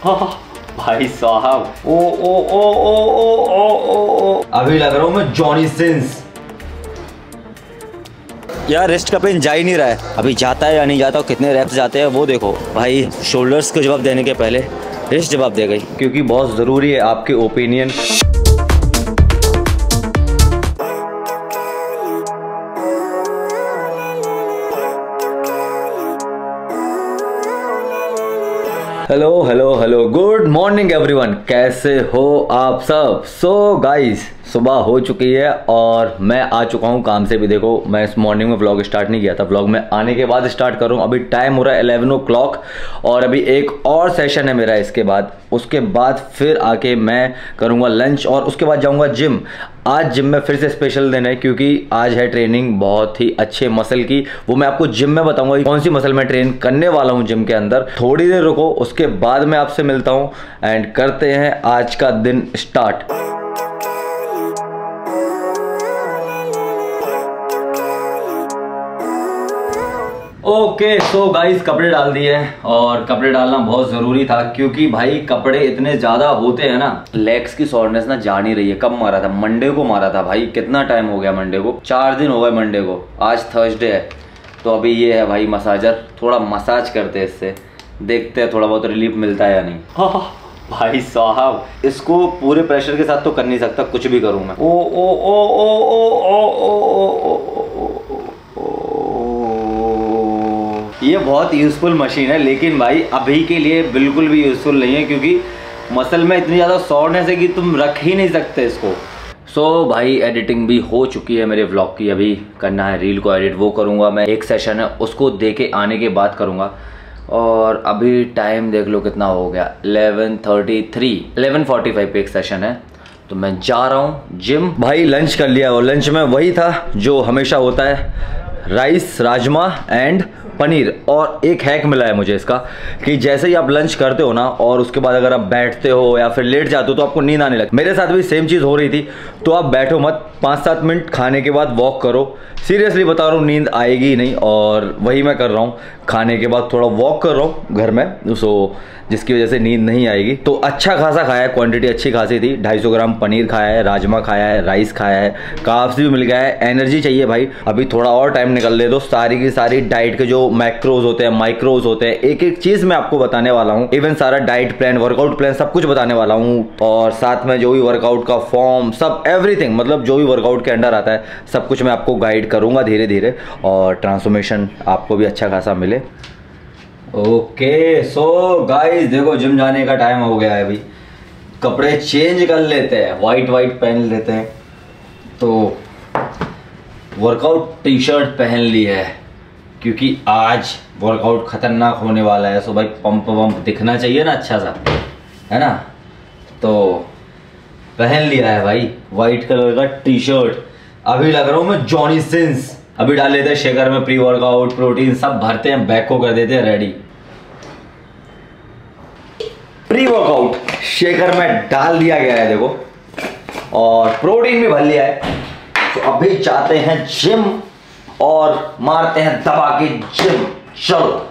हाँ भाई साहब, ओ ओ ओ ओ ओ ओ ओ ओ अभी लग रहा हूँ मैं जॉनी सिंस। यार रिस्ट का पेन जा ही नहीं रहा है, अभी जाता है या नहीं जाता, कितने रेप्स जाते हैं वो देखो भाई। शोल्डर्स को जवाब देने के पहले रिस्ट जवाब दे गई, क्योंकि बहुत ज़रूरी है आपके opinion. Hello hello hello, good morning everyone, कैसे हो आप सब। सो गाइस, सुबह हो चुकी है और मैं आ चुका हूँ काम से भी। देखो मैं इस मॉर्निंग में व्लॉग स्टार्ट नहीं किया था, व्लॉग में आने के बाद स्टार्ट कर रहा हूँ। अभी टाइम हो रहा है 11 o'clock और अभी एक और सेशन है मेरा इसके बाद। उसके बाद फिर आके मैं करूँगा लंच और उसके बाद जाऊँगा जिम। आज जिम में फिर से स्पेशल दिन है, क्योंकि आज है ट्रेनिंग बहुत ही अच्छे मसल की। वो मैं आपको जिम में बताऊंगा कौन सी मसल मैं ट्रेन करने वाला हूँ जिम के अंदर। थोड़ी देर रुको, उसके बाद मैं आपसे मिलता हूँ एंड करते हैं आज का दिन स्टार्ट। ओके सो गाइस, कपड़े डाल दिए और कपड़े डालना बहुत ज़रूरी था, क्योंकि भाई कपड़े इतने ज़्यादा होते हैं ना, लेग्स की सॉरनेस ना जा नहीं रही है। कब मारा था? मंडे को मारा था भाई। कितना टाइम हो गया मंडे को? 4 दिन हो गए मंडे को। आज थर्सडे है, तो अभी ये है भाई मसाजर। थोड़ा मसाज करते हैं इससे, देखते हैं थोड़ा बहुत रिलीफ मिलता है या नहीं। हाँ भाई साहब, इसको पूरे प्रेशर के साथ तो कर नहीं सकता, कुछ भी करूँ मैं। ओ ओ ओ ओ ओ ओ ओ ओ ये बहुत यूज़फुल मशीन है, लेकिन भाई अभी के लिए बिल्कुल भी यूज़फुल नहीं है, क्योंकि मसल में इतनी ज़्यादा सॉरनेस है कि तुम रख ही नहीं सकते इसको। सो भाई एडिटिंग भी हो चुकी है मेरे व्लॉग की। अभी करना है रील को एडिट, वो करूँगा मैं। एक सेशन है उसको दे के आने के बाद करूँगा। और अभी टाइम देख लो कितना हो गया, 11:33, 11:45 पे एक सेशन है, तो मैं जा रहा हूँ जिम। भाई लंच कर लिया और लंच में वही था जो हमेशा होता है, राइस, राजमा एंड पनीर। और एक हैक मिला है मुझे इसका, कि जैसे ही आप लंच करते हो ना और उसके बाद अगर आप बैठते हो या फिर लेट जाते हो तो आपको नींद आने लगती। मेरे साथ भी सेम चीज़ हो रही थी। तो आप बैठो मत, 5-7 मिनट खाने के बाद वॉक करो। सीरियसली बता रहा हूँ, नींद आएगी ही नहीं। और वही मैं कर रहा हूँ, खाने के बाद थोड़ा वॉक कर रहा हूँ घर में, सो जिसकी वजह से नींद नहीं आएगी। तो अच्छा खासा खाया है, क्वांटिटी अच्छी खासी थी। 250 ग्राम पनीर खाया है, राजमा खाया है, राइस खाया है, कार्ब्स भी मिल गया है। एनर्जी चाहिए भाई, अभी थोड़ा और टाइम निकल दे दो। सारी की सारी डाइट के जो मैक्रोज होते हैं, माइक्रोज होते हैं, एक एक चीज़ मैं आपको बताने वाला हूँ। इवन सारा डाइट प्लान, वर्कआउट प्लान सब कुछ बताने वाला हूँ। और साथ में जो भी वर्कआउट का फॉर्म, सब एवरीथिंग, मतलब जो भी वर्कआउट के अंडर आता है सब कुछ मैं आपको गाइड करूँगा धीरे धीरे, और ट्रांसफॉर्मेशन आपको भी अच्छा खासा मिले। ओके सो गाइस, देखो जिम जाने का टाइम हो गया है। अभी कपड़े चेंज कर लेते हैं, वाइट पहन लेते हैं। तो वर्कआउट टी शर्ट पहन ली है, क्योंकि आज वर्कआउट खतरनाक होने वाला है। सो भाई पंप वंप दिखना चाहिए ना अच्छा सा, है ना। तो पहन लिया है भाई वाइट कलर का टी शर्ट। अभी लग रहा हूँ मैं जॉनी सिंस। अभी डाल लेते हैं शेकर में प्री वर्कआउट, प्रोटीन सब भरते हैं, बैग को कर देते हैं रेडी। प्री वर्कआउट शेकर में डाल दिया गया है देखो, और प्रोटीन भी भर लिया है। तो अभी जाते हैं जिम और मारते हैं दबा के जिम। चलो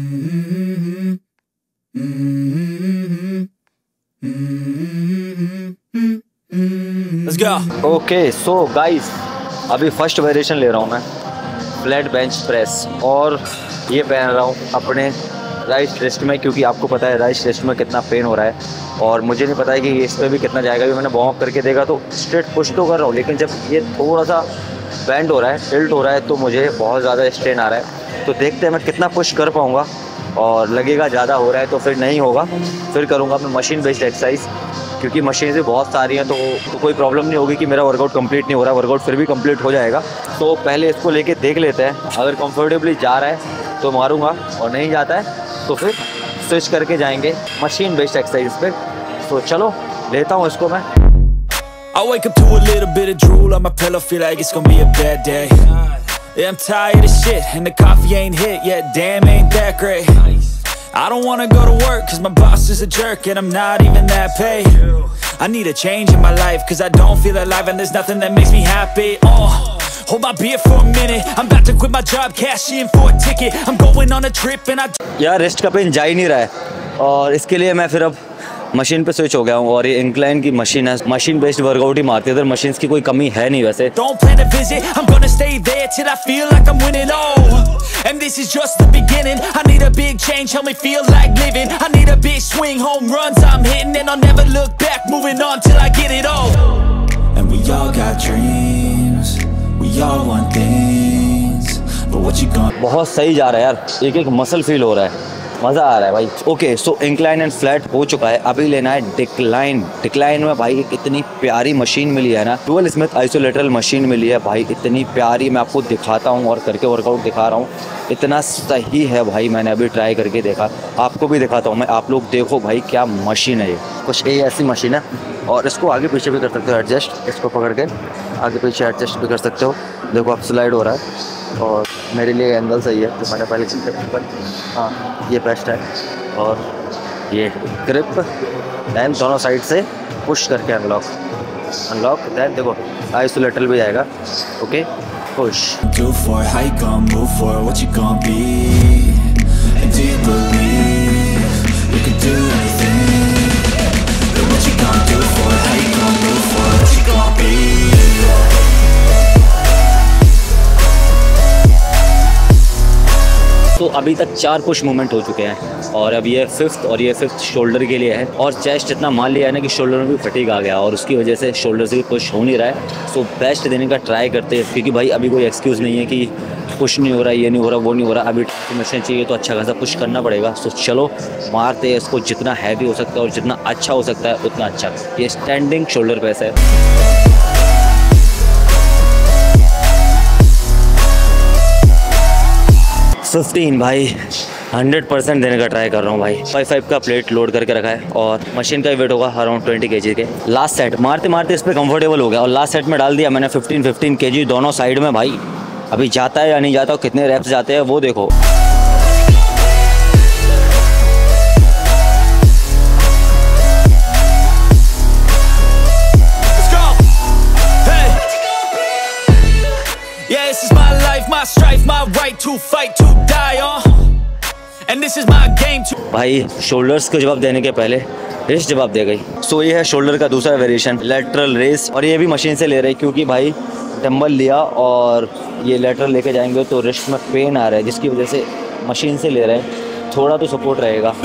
Let's go. Okay so guys, अभी फर्स्ट वेरिएशन ले रहा हूँ मैं, फ्लैट बेंच प्रेस। और ये पहन रहा हूँ अपने राइट रिस्ट में, क्योंकि आपको पता है राइट रिस्ट में कितना पेन हो रहा है। और मुझे नहीं पता है कि इस पर भी कितना जाएगा। भी मैंने वार्म अप करके देखा तो स्ट्रेट पुश तो कर रहा हूँ, लेकिन जब ये थोड़ा सा बेंड हो रहा है, टिल्ट हो रहा है, तो मुझे बहुत ज़्यादा स्ट्रेन आ रहा है। तो देखते हैं मैं कितना पुश कर पाऊँगा, और लगेगा ज़्यादा हो रहा है तो फिर नहीं होगा, फिर करूँगा मैं मशीन बेस्ड एक्सरसाइज, क्योंकि मशीन भी बहुत सारी हैं। तो कोई प्रॉब्लम नहीं होगी कि मेरा वर्कआउट कंप्लीट नहीं हो रहा है, वर्कआउट फिर भी कंप्लीट हो जाएगा। तो पहले इसको लेके देख लेते हैं, अगर कंफर्टेबली जा रहा है तो मारूंगा, और नहीं जाता है तो फिर स्विच करके जाएंगे मशीन बेस्ड एक्सरसाइज पे। तो चलो लेता हूँ इसको मैं। I wake up to a little bit of drool on my pillow, feel like it's gonna be a bad day. Yeah, I'm tired of shit and the coffee ain't hit yet, damn ain't that great. I don't wanna go to work cause my boss is a jerk and I'm not even that paid. I need a change in my life cause I don't feel alive and there's nothing that makes me happy. Hold my beer for a minute, I'm about to quit my job, cash in for a ticket, I'm going on a trip and I... यार rest का pain जा ही नहीं रहा है, और इसके लिए मैं फिर अब मशीन पे स्विच हो गया हूँ और ये इंक्लाइन की मशीन है, मशीन बेस्ड वर्कआउट ही मारती है, इधर मशीन की कोई कमी है नहीं वैसे। And this is just the beginning. I need a big change, help me feel like living. I need a big swing, home runs I'm hitting, and I'll never look back, moving on till I get it all. And we all got dreams, we all want things, but what you gonna? बहुत सही जा रहा है यार, एक एक muscle feel हो रहा है, मज़ा आ रहा है भाई। Okay so incline and flat हो चुका है, अभी लेना है डिक्लाइन। डिक्लाइन में भाई इतनी प्यारी मशीन मिली है ना, डुअल स्मिथ आइसोलेटरल मशीन मिली है भाई, इतनी प्यारी। मैं आपको दिखाता हूँ और करके वर्कआउट दिखा रहा हूँ, इतना सही है भाई। मैंने अभी ट्राई करके देखा, आपको भी दिखाता हूँ मैं, आप लोग देखो भाई क्या मशीन है ये। कुछ ये ऐसी मशीन है और इसको आगे पीछे भी कर सकते हो एडजस्ट, इसको पकड़ के आगे पीछे एडजस्ट भी कर सकते हो। देखो अब स्लाइड हो रहा है और मेरे लिए एंगल सही है तो मैंने पहले पर हाँ ये बेस्ट है। और ये ग्रिप दैन दोनों साइड से पुश करके अनलॉक दैन देखो आइसोलेटर भी आएगा। Okay push. Do for it, how you gonna move for it, what you gonna be, and do you believe you can do anything, and what you gonna do for it, how you gonna move for it, what you gonna be। तो अभी तक 4 push movement हो चुके हैं और अब ये 5th और ये 5th शोल्डर के लिए है। और चेस्ट इतना मान लिया है ना कि शोल्डर में भी फटीग आ गया और उसकी वजह से शोल्डर से भी पुश हो नहीं रहा है। सो बेस्ट देने का ट्राई करते हैं क्योंकि भाई अभी कोई एक्सक्यूज़ नहीं है कि पुश नहीं हो रहा, ये नहीं हो रहा, वो नहीं हो रहा। अभी मशीन चाहिए तो अच्छा खासा पुश करना पड़ेगा। सो चलो मारते हैं इसको, जितना हैवी हो सकता है और जितना अच्छा हो सकता है उतना अच्छा। ये स्टैंडिंग शोल्डर प्रेस है। 15 भाई 100% देने का ट्राई कर रहा हूँ भाई। 5 का प्लेट लोड करके रखा है और मशीन का वेट होगा अराउंड 20 kg के। लास्ट सेट मारते मारते इस पर कंफर्टेबल हो गया और लास्ट सेट में डाल दिया मैंने 15 kg दोनों साइड में भाई। अभी जाता है या नहीं जाता, कितने रेप्स जाते हैं वो देखो। भाई शोल्डर्स को जवाब देने के पहले रिस्ट जवाब दे गई। सो ये है शोल्डर का दूसरा वेरिएशन लेटरल रेस और ये भी मशीन से ले रहे हैं क्योंकि भाई डंबल लिया और ये लेटरल लेके जाएंगे तो रिस्ट में पेन आ रहा है जिसकी वजह से मशीन से ले रहे हैं, थोड़ा तो सपोर्ट रहेगा।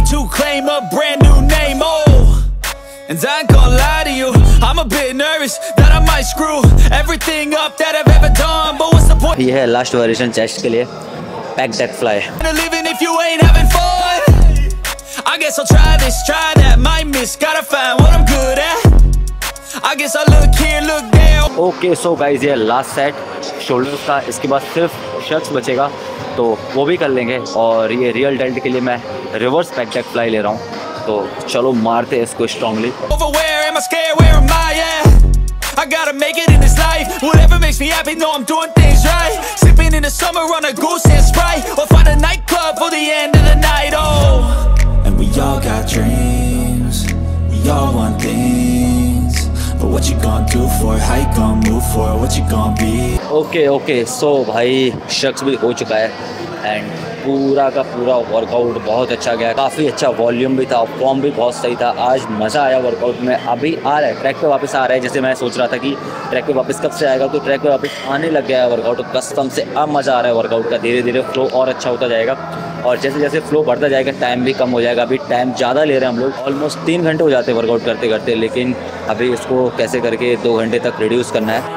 And I ain't gonna lie to you, I'm a bit nervous that I might screw everything up that I've ever done, but what's the point? ये है लास्ट वेरिएशन चेस्ट के लिए pec deck fly. Living if you ain't having fun, I guess I'll try this, try that, might miss, gotta find what I'm good at, I guess I'll look here, look there। Okay, so guys ये last set shoulders का, इसके बाद सिर्फ शख्स बचेगा तो वो भी कर लेंगे। और ये रियल डेल्ट के लिए मैं रिवर्स पैक डेक फ्लाई ले रहा हूँ, तो चलो मारते हैं इसको strongly. I gotta make it in this life, whatever makes me happy, know I'm doing things right, sipping in the summer on a goose and Sprite, or find a nightclub for the end of the night, oh. And we all got dreams, we all want things, but what you gonna do for it, how you gonna move for it, what you gonna be। Okay, so भाई शख्स भी हो चुका है and पूरा का पूरा workout बहुत अच्छा गया, काफ़ी अच्छा वॉल्यूम भी था, फॉर्म भी बहुत सही था। आज मज़ा आया वर्कआउट में। अभी आ रहा है ट्रैक पे वापस आ रहा है, जैसे मैं सोच रहा था कि ट्रैक पे वापस कब से आएगा, तो ट्रैक पे वापस आने लग गया है वर्कआउट कसम से। अब मज़ा आ रहा है वर्कआउट का, धीरे धीरे फ्लो और अच्छा होता जाएगा और जैसे जैसे फ्लो बढ़ता जाएगा टाइम भी कम हो जाएगा। अभी टाइम ज़्यादा ले रहे हैं हम लोग, ऑलमोस्ट 3 घंटे हो जाते हैं वर्कआउट करते करते, लेकिन अभी इसको कैसे करके 2 घंटे तक रिड्यूस करना है।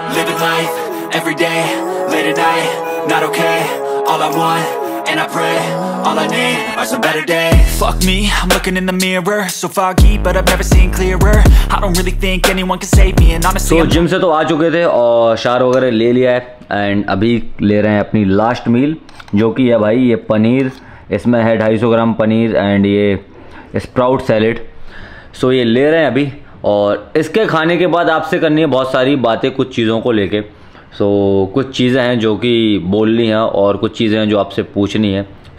And I pray, all I need are some better days. Fuck me, I'm looking in the mirror, so foggy, but I've never seen clearer. I don't really think anyone can save me, and honestly so gym से तो आ चुके थे और शार वगैरह ले लिया है एंड अभी ले रहे हैं अपनी लास्ट मील, जो कि है भाई ये पनीर, इसमें है 250 ग्राम पनीर एंड ये स्प्राउट सैलेड। सो ये ले रहे हैं अभी और इसके खाने के बाद आपसे करनी है बहुत सारी बातें कुछ चीज़ों को लेके। सो कुछ चीज़ें हैं जो कि बोलनी है और कुछ चीज़ें हैं जो आपसे पूछनी है।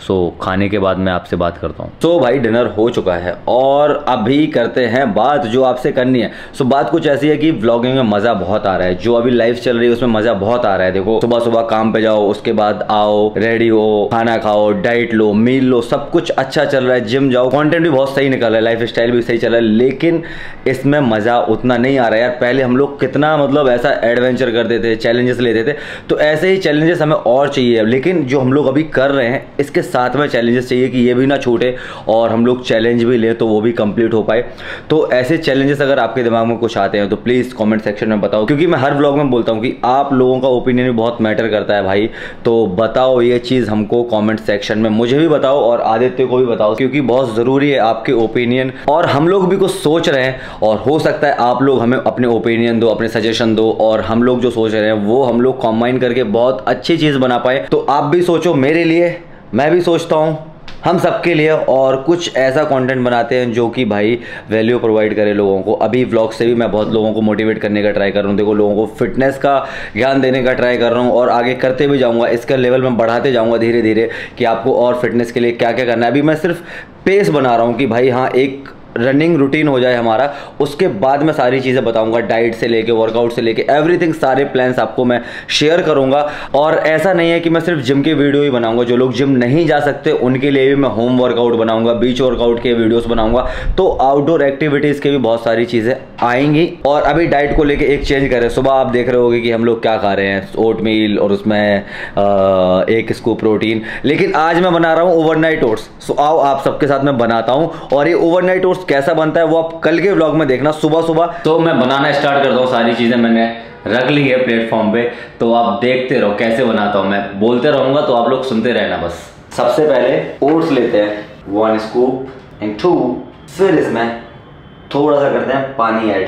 सो खाने के बाद मैं आपसे बात करता हूँ। तो भाई डिनर हो चुका है और अभी करते हैं बात जो आपसे करनी है। सो बात कुछ ऐसी है कि व्लॉगिंग में मज़ा बहुत आ रहा है, जो अभी लाइफ चल रही है उसमें मज़ा बहुत आ रहा है। देखो सुबह सुबह काम पे जाओ, उसके बाद आओ, रेडी हो, खाना खाओ, डाइट लो, मील लो, सब कुछ अच्छा चल रहा है। जिम जाओ, कंटेंट भी बहुत सही निकल रहा है, लाइफ स्टाइल भी सही चल रहा है, लेकिन इसमें मज़ा उतना नहीं आ रहा है यार। पहले हम लोग कितना मतलब ऐसा एडवेंचर करते थे, चैलेंजेस लेते थे, तो ऐसे ही चैलेंजेस हमें और चाहिए। लेकिन जो हम लोग अभी कर रहे हैं इसके साथ में चैलेंजेस चाहिए कि ये भी ना छूटे और हम लोग चैलेंज भी लें तो वो भी कंप्लीट हो पाए। तो ऐसे चैलेंजेस अगर आपके दिमाग में कुछ आते हैं तो प्लीज़ कमेंट सेक्शन में बताओ, क्योंकि मैं हर व्लॉग में बोलता हूँ कि आप लोगों का ओपिनियन भी बहुत मैटर करता है भाई। तो बताओ ये चीज़ हमको कमेंट सेक्शन में, मुझे भी बताओ और आदित्य को भी बताओ, क्योंकि बहुत ज़रूरी है आपके ओपिनियन। और हम लोग भी कुछ सोच रहे हैं और हो सकता है आप लोग हमें अपने ओपिनियन दो, अपने सजेशन दो, और हम लोग जो सोच रहे हैं वो हम लोग कॉम्बाइन करके बहुत अच्छी चीज़ बना पाए। तो आप भी सोचो मेरे लिए, मैं भी सोचता हूँ, हम सबके लिए, और कुछ ऐसा कंटेंट बनाते हैं जो कि भाई वैल्यू प्रोवाइड करे लोगों को। अभी व्लॉग से भी मैं बहुत लोगों को मोटिवेट करने का ट्राई कर रहा हूँ। देखो लोगों को फिटनेस का ज्ञान देने का ट्राई कर रहा हूँ और आगे करते भी जाऊँगा, इसका लेवल मैं बढ़ाते जाऊँगा धीरे धीरे कि आपको और फिटनेस के लिए क्या क्या करना है। अभी मैं सिर्फ पेस बना रहा हूँ कि भाई हाँ एक रनिंग रूटीन हो जाए हमारा, उसके बाद मैं सारी चीज़ें बताऊंगा, डाइट से लेके वर्कआउट से लेके एवरीथिंग, सारे प्लान्स आपको मैं शेयर करूंगा। और ऐसा नहीं है कि मैं सिर्फ जिम के वीडियो ही बनाऊंगा, जो लोग जिम नहीं जा सकते उनके लिए भी मैं होम वर्कआउट बनाऊंगा, बीच वर्कआउट के वीडियोस बनाऊंगा। तो आउटडोर एक्टिविटीज़ के भी बहुत सारी चीज़ें आएंगी। और अभी डाइट को लेके एक चेंज करें, सुबह आप देख रहे होगे कि हम लोग क्या खा रहे हैं, ओट मील और उसमें एक स्कूप प्रोटीन, लेकिन आज मैं बना रहा हूँ ओवरनाइट ओट्स। सो आओ आप सबके साथ मैं बनाता हूँ, और ये ओवरनाइट ओट्स कैसा बनता है वो आप कल के व्लॉग में देखना सुबह सुबह। तो मैं बनाना स्टार्ट करता हूँ, सारी चीज़ें मैंने रख ली है प्लेटफॉर्म पे, तो आप देखते रहो कैसे बनाता हूँ। मैं बोलते रहूँगा तो आप लोग सुनते रहना बस। सबसे पहले ओट्स लेते हैं 1 स्कूप एंड 2, फिर इसमें थोड़ा सा करते हैं पानी ऐड,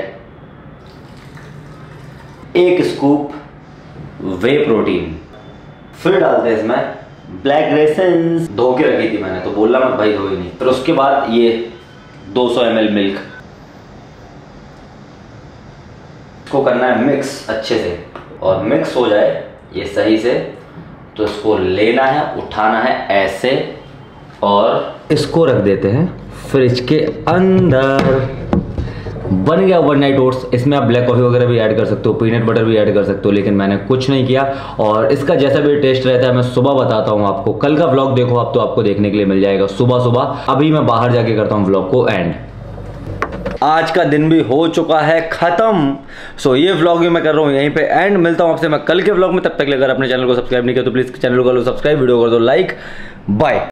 1 स्कूप वे प्रोटीन, फिर डालते हैं इसमें ब्लैक रेसेंस, धो के रखी थी मैंने तो बोला मत भाई धोई नहीं। फिर उसके बाद ये 200 ml मिल्क, इसको करना है मिक्स अच्छे से, और मिक्स हो जाए ये सही से तो इसको लेना है, उठाना है ऐसे, और इसको रख देते हैं फ्रिज के अंदर। बन गया ओवरनाइट ओट्स। इसमें आप ब्लैक कॉफ़ी वगैरह भी ऐड कर सकते हो, पीनट बटर भी ऐड कर सकते हो, लेकिन मैंने कुछ नहीं किया। और इसका जैसा भी टेस्ट रहता है मैं सुबह बताता हूँ आपको। कल का व्लॉग देखो आप, तो आपको देखने के लिए मिल जाएगा सुबह सुबह। अभी मैं बाहर जाके करता हूँ व्लॉग को एंड। आज का दिन भी हो चुका है खत्म। सो ये व्लॉग भी मैं कर रहा हूँ यहीं पे एंड। मिलता हूँ आपसे मैं कल के व्लॉग में, तब तक अगर अपने चैनल को सब्सक्राइब नहीं किया तो प्लीज चैनल को सब्सक्राइब, वीडियो कर दो लाइक। बाय।